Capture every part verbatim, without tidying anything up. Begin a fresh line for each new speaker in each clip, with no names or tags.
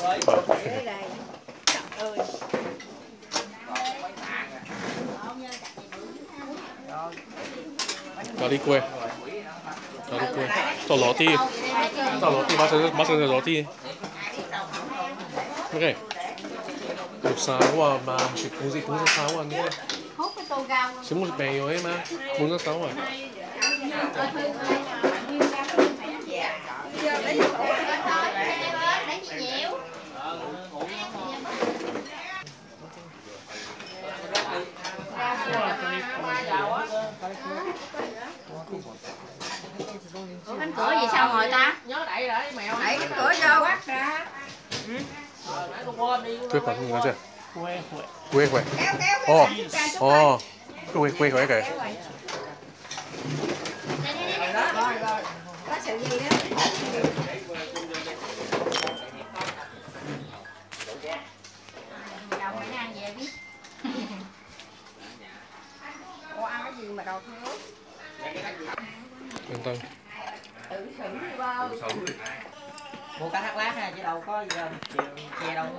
咖喱龜，咖喱龜，做螺啲，做螺啲，馬上馬上就螺啲。OK，肉沙喎嘛，食半隻半隻手啊，呢個。小冇病咗嘛，半隻手啊。
Ủa cánh cửa gì sao ngồi ta? Nhớ đẩy lại mèo. Đẩy cánh cửa vô. Quát ra. Ừ.
Quế phần gì nữa chưa?
Quế quế.
Quế quế. Ồ. Ồ. Quế quế quế kìa.
Rồi rồi. Có sự gì đó. Đầu mày ăn về đi. Ủa ăn cái gì mà đầu nước?
Yên tâm.
Tự xử đi bao.
Mua cá thác lát ha, chứ đâu có gì đâu, che đâu mua.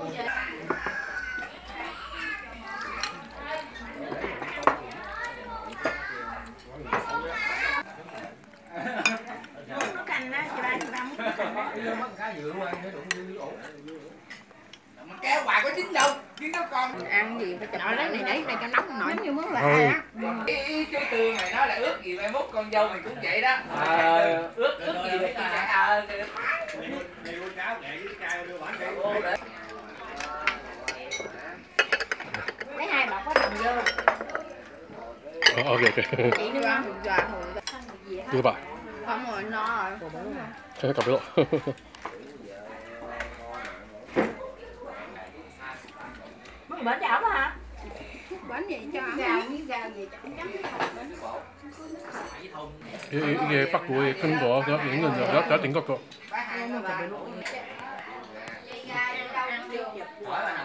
Canh á, chị ba chị ba muốn
cá dừa qua để đụng dư ổ.
Kéo hoài có chín đâu, chín đâu con.
Ăn gì phải chọn lấy này đấy, đây cho nóng nổi như món lạ á.
Cái chú Tư mày nói là ước gì mai mốt con dâu mày cũng vậy đó. Ờ, ước ước gì vậy mà. Ờ, đi con cháo nghệ với cái chai đưa bản đi.
Lấy hai bọc có đồng vô.
Ờ, ok ok.
Chị đưa ăn được gà hồi.
Đưa bà.
Không rồi, no rồi.
Thế cầm cái lộ.
Món bánh chảo đó hả? Bánh gì cho ăn? Gà, miếng gà gì chấm chấm
이게, 이게 빠꾸에 큰 거, 그 앞에 있는 거, 다 된 거.
Ăn